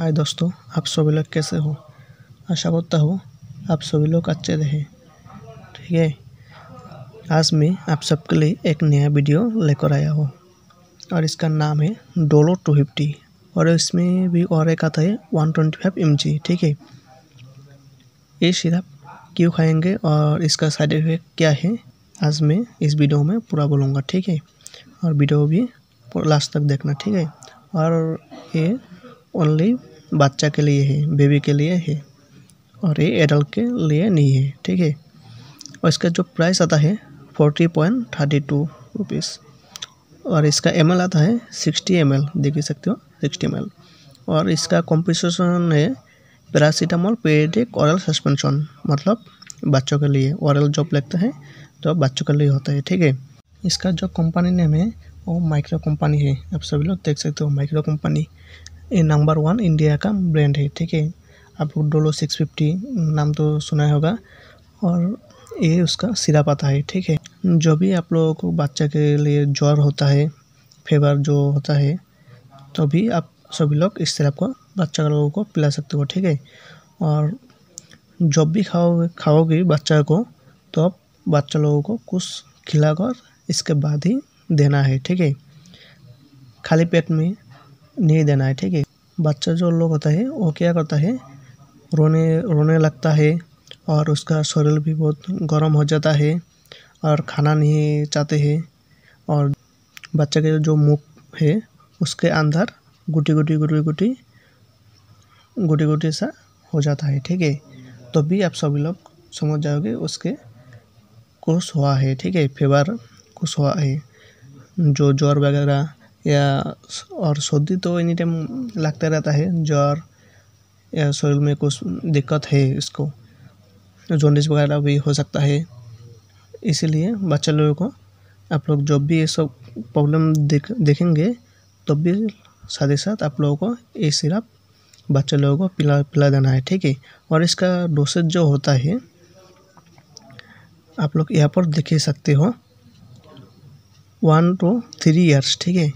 हाय दोस्तों, आप सभी लोग कैसे हो। आशा करता हूँ आप सभी लोग अच्छे रहे। ठीक है, आज मैं आप सबके लिए एक नया वीडियो लेकर आया हूँ और इसका नाम है डोलो 250 और इसमें भी और एक आता है 125 mg। ठीक है, ये सिरप क्यों खाएंगे और इसका साइड इफेक्ट क्या है, आज मैं इस वीडियो में पूरा बोलूँगा। ठीक है, और वीडियो भी लास्ट तक देखना। ठीक है, और ये ओनली बच्चा के लिए है, बेबी के लिए है और ये एडल्ट के लिए नहीं है। ठीक है, और इसका जो प्राइस आता है 40.32 रुपीज़ और इसका ml आता है 60 ml, देख ही सकते हो 60 ml। और इसका कॉम्पोजिशन है पैरासीटामोल पीरियडिक ऑरल सस्पेंशन, मतलब बच्चों के लिए ऑरल जब लगता है तो बच्चों के लिए होता है। ठीक है, इसका जो कंपनी नेम है वो माइक्रो कंपनी है, आप सभी लोग देख सकते हो माइक्रो कंपनी। ये नंबर 1 इंडिया का ब्रांड है। ठीक है, आप लोग डोलो 650 नाम तो सुना होगा और ये उसका सिरप आता है। ठीक है, जो भी आप लोगों को बच्चा के लिए ज्वर होता है, फीवर जो होता है, तो भी आप सभी लोग इस सिरप को बच्चा लोगों को पिला सकते हो। ठीक है, और जब भी खाओगे बच्चा को तो आप बच्चा लोगों को कुछ खिलाकर इसके बाद ही देना है। ठीक है, खाली पेट में नहीं देना है। ठीक है, बच्चा जो लोग होता है वो क्या करता है, रोने लगता है और उसका शरीर भी बहुत गर्म हो जाता है और खाना नहीं चाहते हैं और बच्चे के जो मुख है उसके अंदर गुटी सा हो जाता है। ठीक है, तो भी आप सभी लोग समझ जाओगे उसके कुछ हुआ है। ठीक है, फीवर कुछ हुआ है, जो ज्वर वगैरह या और सर्दी तो एनी टाइम लगता रहता है, ज्वर या शरीर में कुछ दिक्कत है, इसको जॉन्डिस वगैरह भी हो सकता है। इसीलिए बच्चे लोगों को आप लोग जब भी ये सब प्रॉब्लम देखेंगे तो भी साथ ही साथ आप लोगों को ये सिरप बच्चे लोगों को पिला देना है। ठीक है, और इसका डोसेज जो होता है आप लोग यहाँ पर देख सकते हो 1 to 3 years। ठीक है,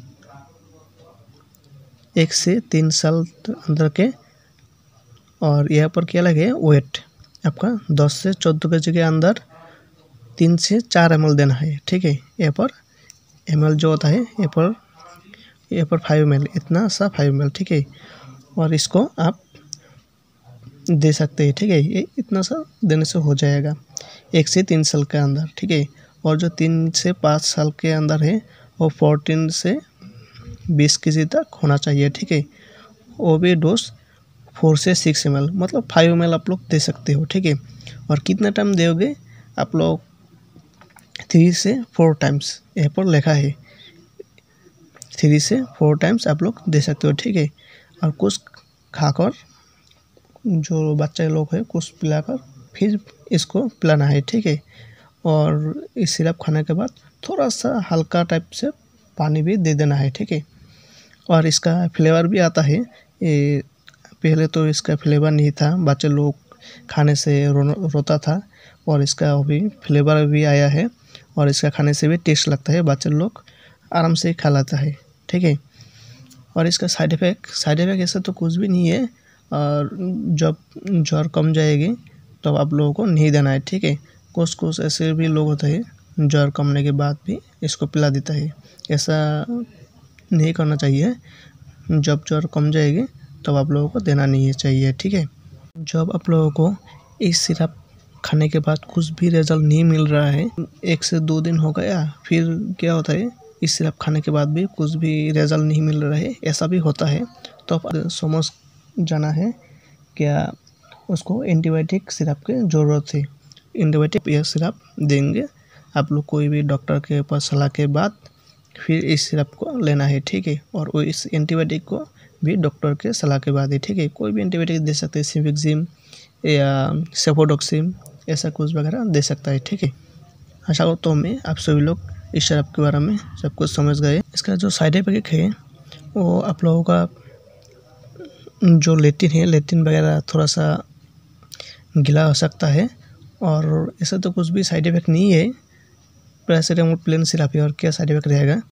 1 से 3 साल अंदर के। और यहाँ पर क्या लगे वेट आपका 10 से 14 kg के अंदर 3 से 4 ml देना है। ठीक है, यहाँ पर ml जो होता है यहाँ पर 5 ml, इतना सा 5 ml। ठीक है, और इसको आप दे सकते हैं। ठीक है, ये इतना सा देने से हो जाएगा 1 से 3 साल के अंदर। ठीक है, और जो 3 से 5 साल के अंदर है वो 14 से 20 kg तक होना चाहिए। ठीक है, वो भी डोज 4 से 6 ml, मतलब 5 ml आप लोग दे सकते हो। ठीक है, और कितना टाइम दोगे आप लोग 3 से 4 टाइम्स, यहाँ पर लिखा है 3 से 4 टाइम्स आप लोग दे सकते हो। ठीक है, और कुछ खाकर जो बच्चे लोग हैं कुछ पिलाकर फिर इसको पिलाना है। ठीक है, और इस सिरप खाने के बाद थोड़ा सा हल्का टाइप से पानी भी दे देना है। ठीक है, और इसका फ्लेवर भी आता है। ये पहले तो इसका फ्लेवर नहीं था, बच्चे लोग खाने से रोता था और इसका अभी फ्लेवर भी आया है और इसका खाने से भी टेस्ट लगता है, बच्चे लोग आराम से खा लेता है। ठीक है, और इसका साइड इफ़ेक्ट ऐसा तो कुछ भी नहीं है, और जब ज्वर कम जाएगी तो आप लोगों को नहीं देना है। ठीक है, कुछ ऐसे भी लोग होते हैं ज्वर कमने के बाद भी इसको पिला देता है, ऐसा नहीं करना चाहिए। जब ज्वर कम जाएगी तब आप लोगों को देना नहीं चाहिए। ठीक है, जब आप लोगों को इस सिरप खाने के बाद कुछ भी रिजल्ट नहीं मिल रहा है, 1 से 2 दिन हो गया, फिर क्या होता है इस सिरप खाने के बाद भी कुछ भी रिजल्ट नहीं मिल रहा है, ऐसा भी होता है, तो आप समझ जाना है क्या उसको एंटीबायोटिक सिरप की ज़रूरत है। एंटीबायोटिक यह सिरप देंगे आप लोग कोई भी डॉक्टर के पास सलाह के बाद फिर इस सिरप को लेना है। ठीक है, और वो इस एंटीबायोटिक को भी डॉक्टर के सलाह के बाद ही। ठीक है, कोई भी एंटीबायोटिक दे सकते हैं, सिविक्सिम या सेफोडोक्सिम, ऐसा कुछ वगैरह दे सकता है। ठीक है, आशा करता हूँ मैं आप सभी लोग इस सिरप के बारे में सब कुछ समझ गए। इसका जो साइड इफेक्ट है वो आप लोगों का जो लेटिन वगैरह थोड़ा सा गीला हो सकता है, और ऐसा तो कुछ भी साइड इफेक्ट नहीं है। पैरासीटामोल प्लेन सिरप है और क्या साइड इफेक्ट रहेगा।